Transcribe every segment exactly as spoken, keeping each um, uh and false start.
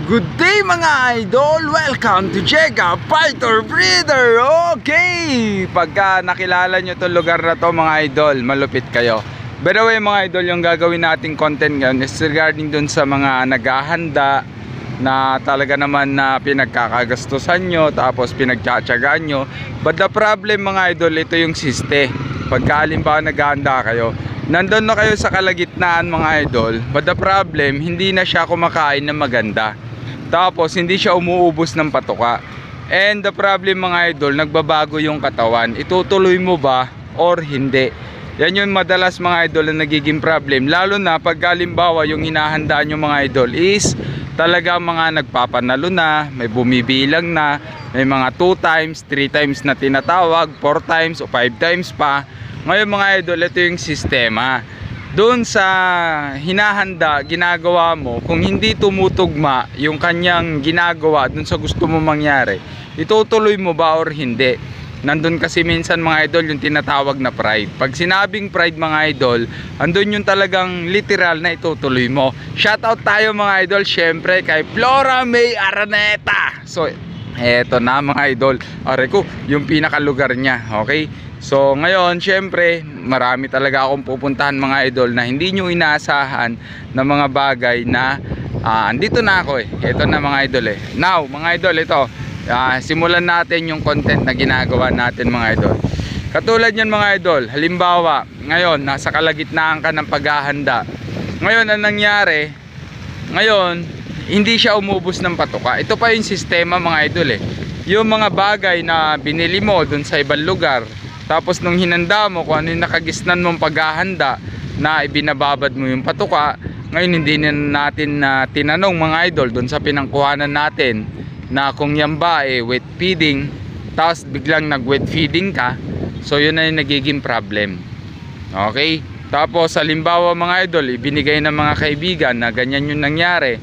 Good day mga idol! Welcome to Jega Fighter Breeder! Okay! Pagka nakilala nyo itong lugar na to mga idol, malupit kayo. By the way mga idol, yung gagawin nating content ngayon is regarding dun sa mga naghahanda na talaga naman na pinagkakagastusan nyo, tapos pinagtsatsagaan nyo. But the problem mga idol, ito yung siste. Pagka halimbawa naghahanda kayo, nandun na kayo sa kalagitnaan mga idol, but the problem, hindi na siya kumakain ng maganda. Tapos hindi siya umuubos ng patuka. And the problem mga idol, nagbabago yung katawan. Itutuloy mo ba or hindi? Yan yung madalas mga idol na nagiging problem. Lalo na pag halimbawa yung hinahandaan yung mga idol is talaga mga nagpapanalo na, may bumibilang na, may mga two times, three times na tinatawag, four times o five times pa. Ngayon mga idol, ito yung sistema. Doon sa hinahanda, ginagawa mo, kung hindi tumutugma yung kanyang ginagawa doon sa gusto mo mangyari, itutuloy mo ba or hindi? Nandun kasi minsan mga idol yung tinatawag na pride. Pag sinabing pride mga idol, andun yung talagang literal na itutuloy mo. Shoutout tayo mga idol syempre kay Flora May Araneta. So eto na mga idol, are ko yung pinakalugar niya. Okay, so ngayon syempre marami talaga akong pupuntahan mga idol na hindi nyo inaasahan na mga bagay na uh, andito na ako eh. Ito na mga idol eh. Now mga idol, ito uh, simulan natin yung content na ginagawa natin mga idol. Katulad yan mga idol, halimbawa ngayon nasa kalagitnaan ka ng paghahanda. Ngayon ang nangyari, ngayon hindi siya umubos ng patuka. Ito pa yung sistema mga idol eh. Yung mga bagay na binili mo dun sa ibang lugar, tapos nung hinanda mo kung ano yung nakagisnan mong paghahanda na ibinababad mo yung patuka, ngayon hindi na natin na uh, tinanong mga idol dun sa pinangkuhanan natin na kung yan ba eh wet feeding, tapos biglang nag wet feeding ka, so yun na yung nagiging problem. Okay, tapos halimbawa mga idol, ibinigay ng mga kaibigan na ganyan yung nangyari,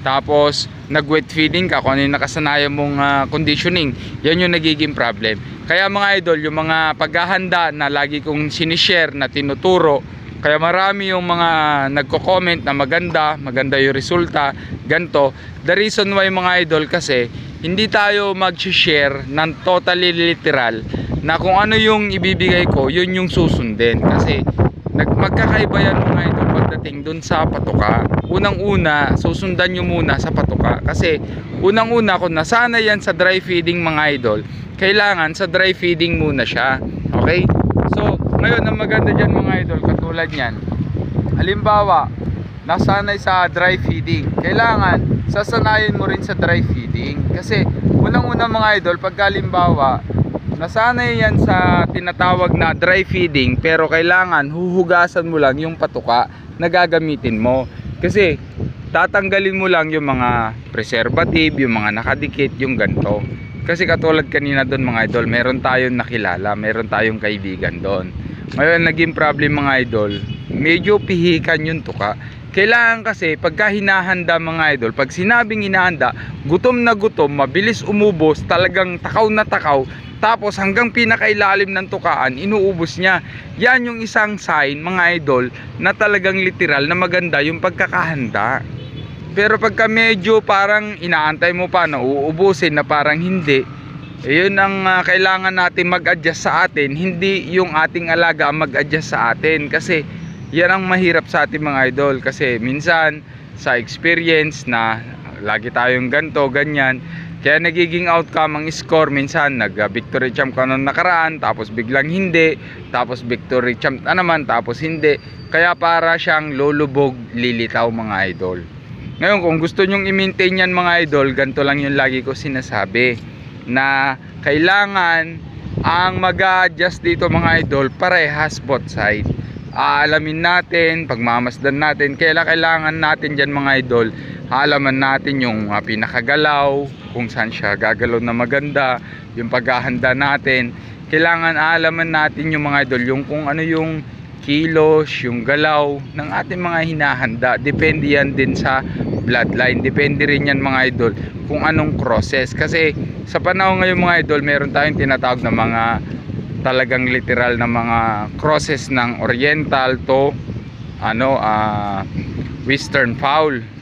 tapos nag wet feeding ka, kung ano yung nakasanayan mong uh, conditioning, yan yung nagiging problem. Kaya mga idol, yung mga paghahanda na lagi kong sinishare na tinuturo, kaya marami yung mga nagko-comment na maganda, maganda yung resulta, ganto. The reason why mga idol kasi hindi tayo mag-share ng totally literal na kung ano yung ibibigay ko, yun yung susundin. Kasi magkakaiba yan mga idol pagdating dun sa patuka. Unang-una, susundan nyo muna sa patuka. Kasi unang-una, kung nasana yan sa dry feeding mga idol, kailangan sa dry feeding muna siya. Okay? So, ngayon ang maganda dyan mga idol, katulad yan. Halimbawa, nasanay sa dry feeding. Kailangan, sasanayin mo rin sa dry feeding. Kasi, unang-una mga idol, pag halimbawa, nasanay yan sa tinatawag na dry feeding, pero kailangan huhugasan mo lang yung patuka na gagamitin mo. Kasi, tatanggalin mo lang yung mga preservative, yung mga nakadikit, yung ganto. Kasi katulad kanina doon mga idol, meron tayong nakilala, meron tayong kaibigan doon. Ngayon naging problem mga idol, medyo pihikan yung tuka. Kailangan kasi pagka hinahanda mga idol, pag sinabing hinahanda, gutom na gutom, mabilis umubos, talagang takaw na takaw, tapos hanggang pinakailalim ng tukaan, inuubos niya. Yan yung isang sign mga idol na talagang literal na maganda yung pagkakahanda. Pero pagka medyo parang inaantay mo pa na uubusin na parang hindi, eh yun ang uh, kailangan natin mag-adjust sa atin, hindi yung ating alaga ang mag-adjust sa atin. Kasi yan ang mahirap sa ating mga idol. Kasi minsan sa experience na lagi tayong ganto, ganyan, kaya nagiging outcome ang score. Minsan nag uh, victory champ ka nung nakaraan, tapos biglang hindi, tapos victory champ na naman, tapos hindi. Kaya para siyang lulubog, lilitaw mga idol. Ngayon kung gusto nyong i-maintain yan mga idol, ganito lang yung lagi ko sinasabi, na kailangan ang mag-a-adjust dito mga idol parehas both side. Aalamin natin, pagmamasdan natin, kailan kailangan natin dyan mga idol, aalaman natin yung uh, pinakagalaw, kung saan siya gagalaw na maganda, yung paghahanda natin. Kailangan aalaman natin yung mga idol, yung kung ano yung kilos, yung galaw ng ating mga hinahanda. Depende yan din sa bloodline, depende rin yan mga idol kung anong crosses. Kasi sa panahon ngayon mga idol, meron tayong tinatawag na mga talagang literal na mga crosses ng oriental to ano uh, western fowl.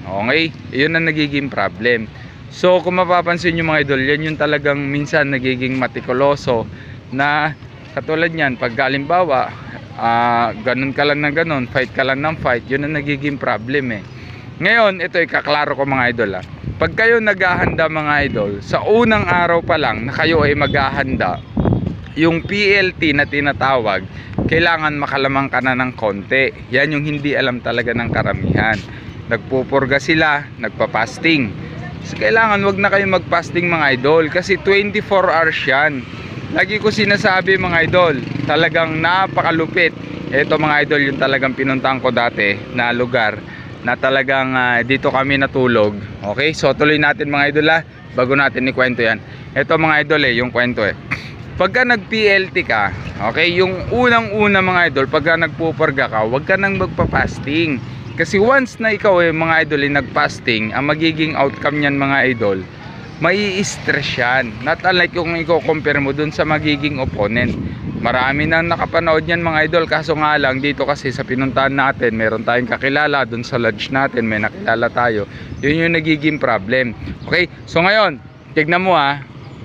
Okay? Yun ang nagiging problem. So kung mapapansin nyo mga idol, yan yung talagang minsan nagiging matikuloso na katulad yan, pag halimbawa uh, ganun ka lang ng ganun, fight ka lang ng fight, yun ang nagiging problem eh. Ngayon, ito ikaklaro ko mga idol ha. Pag kayo naghahanda mga idol, sa unang araw pa lang na kayo ay maghahanda, yung P L T na tinatawag, kailangan makalamang ka na ng konti. Yan yung hindi alam talaga ng karamihan. Nagpupurga sila, nagpa-fasting. So, kailangan wag na kayo mag-fasting mga idol kasi twenty-four hours yan. Lagi ko sinasabi mga idol, talagang napakalupit. Ito mga idol, yung talagang pinuntahan ko dati na lugar na talagang uh, dito kami natulog. Okay, so tuloy natin mga idol ha, bago natin ikwento yan. Ito mga idol eh, yung kwento eh. Pagka nag-P L T ka, okay, yung unang-una mga idol, pagka nagpupurga ka, wag ka nang magpa-fasting. Kasi once na ikaw eh mga idol eh nag-fasting, ang magiging outcome niyan mga idol, mai-stress yan. Not unlike kung i-compare mo dun sa magiging opponent. Marami nang nakapanood yan mga idol, kaso nga lang dito kasi sa pinuntahan natin, meron tayong kakilala dun sa lodge natin, may nakilala tayo. Yun yung nagiging problem. Okay, so ngayon tignan mo ha,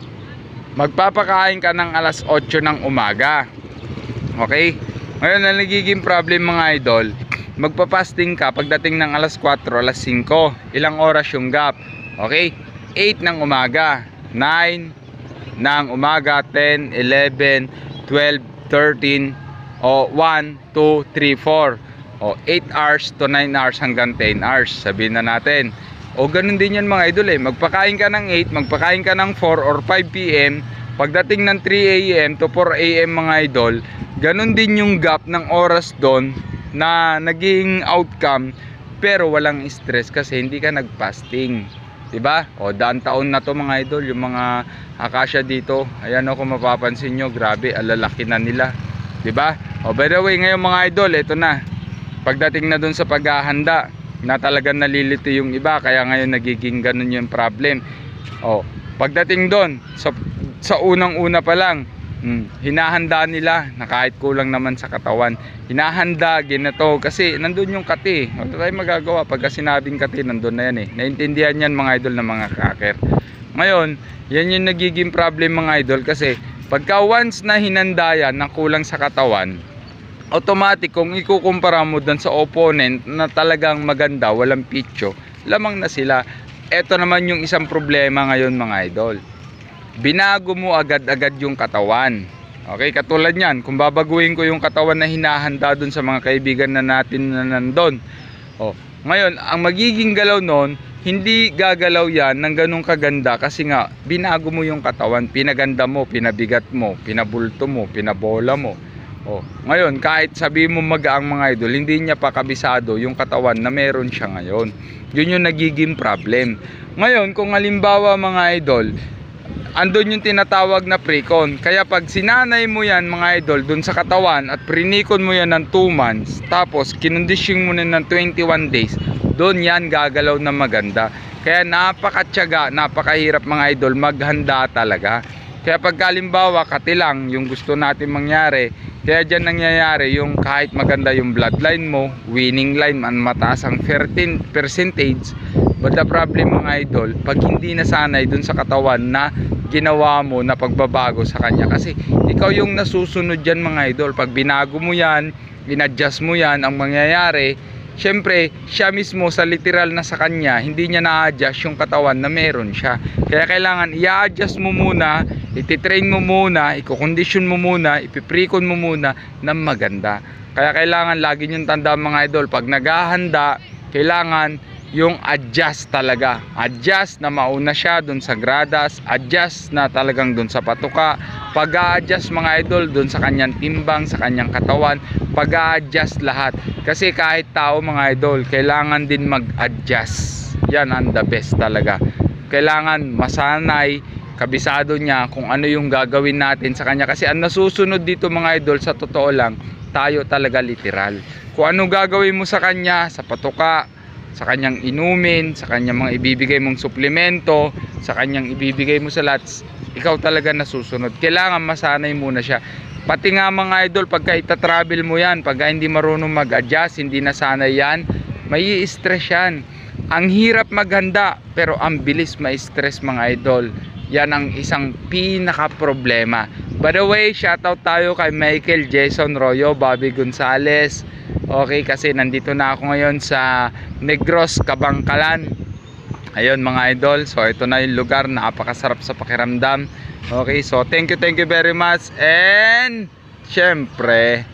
magpapakain ka ng alas otso ng umaga. Okay, ngayon ang nagiging problem mga idol, magpa-fasting ka pagdating ng alas kwatro, alas singko. Ilang oras yung gap? Okay, eight ng umaga, nine ng umaga, ten, eleven, twelve, thirteen, o one, two, three, four, o eight hours to nine hours hanggang ten hours, sabihin na natin. O ganun din yan mga idol eh, magpakain ka ng eight, magpakain ka ng four or five P M, pagdating ng three A M to four A M mga idol, ganun din yung gap ng oras doon na naging outcome, pero walang stress kasi hindi ka nag-fasting. Diba? O daan taon na to mga idol, yung mga akasya dito. Ayan o, kung mapapansin nyo, grabe, alalaki na nila. Diba? O by the way, ngayon mga idol, ito na. Pagdating na dun sa paghahanda, na talagang nalilito yung iba, kaya ngayon nagiging ganun yung problem. O, pagdating dun, sa, sa unang-una pa lang, hmm, hinahanda nila na kahit kulang naman sa katawan, hinahanda ginato kasi nandun yung kati. Wala tayong magagawa pagka sinabing kati, nandun na yan eh. Naintindihan yan mga idol ng mga cracker. Ngayon, yan yung nagiging problem mga idol kasi pagka once na hinanda yan na kulang sa katawan, automatic kung ikukumpara mo dun sa opponent na talagang maganda, walang pitcho, lamang na sila. Eto naman yung isang problema ngayon mga idol, binago mo agad-agad yung katawan. Okay, katulad yan, kung babaguhin ko yung katawan na hinahanda dun sa mga kaibigan na natin na nandun, oh, ngayon ang magiging galaw nun, hindi gagalaw yan ng ganung kaganda kasi nga binago mo yung katawan, pinaganda mo, pinabigat mo, pinabulto mo, pinabola mo. Oh, ngayon kahit sabi mo magaang mga idol, hindi niya pa kabisado yung katawan na meron siya ngayon. Yun yung nagiging problem. Ngayon kung halimbawa mga idol, andun yung tinatawag na precon. Kaya pag sinanay mo yan mga idol dun sa katawan at prinikon mo yan ng two months, tapos kinondisyon mo na ng twenty-one days, doon yan gagalaw na maganda. Kaya napakatyaga, napakahirap mga idol maghanda talaga. Kaya pag halimbawa katilang yung gusto natin mangyari, kaya dyan nangyayari yung kahit maganda yung bloodline mo, winning line man, mataas ang thirteen percentage, but the problem mga idol, pag hindi nasanay dun sa katawan na ginawa mo na pagbabago sa kanya, kasi ikaw yung nasusunod dyan mga idol. Pag binago mo yan, in-adjust mo yan, ang mangyayari, syempre siya mismo sa literal na sa kanya, hindi niya na-adjust yung katawan na meron siya. Kaya kailangan i-adjust mo muna, ititrain mo muna, i-condition mo muna, ipiprecon mo muna ng maganda. Kaya kailangan lagi niyong tandaan mga idol, pag naghahanda, kailangan yung adjust talaga. Adjust na mauna siya dun sa gradas, adjust na talagang dun sa patuka, pag-a-adjust mga idol dun sa kanyang timbang, sa kanyang katawan, pag-a-adjust lahat. Kasi kahit tao mga idol, kailangan din mag-adjust. Yan ang the best talaga. Kailangan masanay, kabisado niya kung ano yung gagawin natin sa kanya. Kasi ang nasusunod dito mga idol, sa totoo lang, tayo talaga literal. Kung ano gagawin mo sa kanya, sa patuka, sa kanyang inumin, sa kanyang mga ibibigay mong suplemento, sa kanyang ibibigay mo sa lahat, ikaw talaga nasusunod. Kailangan masanay muna siya. Pati nga mga idol, pagka ita-travel mo yan, pagka hindi marunong mag-adjust, hindi nasanay yan, may i-stress yan. Ang hirap maghanda pero ang bilis ma-stress mga idol. Yan ang isang pinaka problema. By the way, shoutout tayo kay Michael Jason Royo, Bobby Gonzales. Okay, kasi nandito na ako ngayon sa Negros, Kabangkalan. Ayun mga idol, so ito na yung lugar, napakasarap sa pakiramdam. Okay, so thank you, thank you very much. And syempre,